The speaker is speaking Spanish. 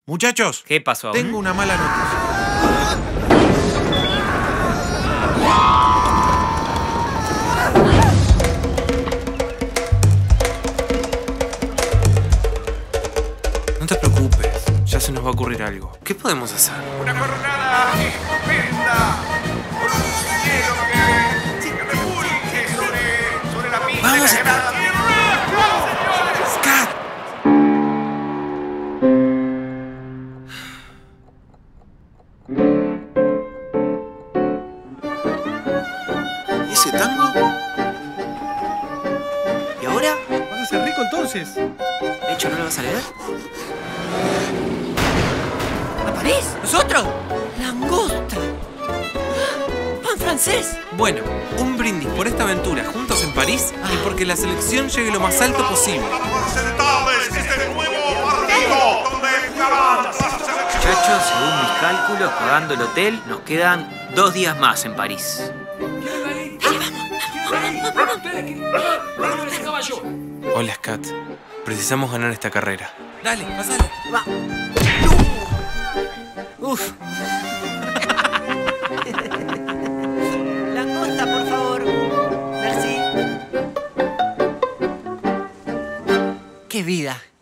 Muchachos, ¿Qué pasó? tengo una mala noticia. No te preocupes, ya se nos va a ocurrir algo. ¿Qué podemos hacer? Una jornada estupenda, con un cielo que refulge sobre la pista. ¡Vamos, de la grada. ¡Scat! ¿Y ese tango? ¿Y ahora? ¿Vas a ser rico entonces? ¿De hecho no lo vas a leer? ¿A París? ¿Nosotros? ¡Langosta! ¡Pan francés! Bueno, un brindis por esta aventura juntos en París y porque la selección llegue lo más alto posible. Presentamos este nuevo partido donde jugarán las selecciones. Muchachos, según mis cálculos, pagando el hotel, nos quedan 2 días más en París. Hola, Scat. Precisamos ganar esta carrera. Dale, pasale. Va. Uf. Langosta, por favor. Merci. ¡Qué vida!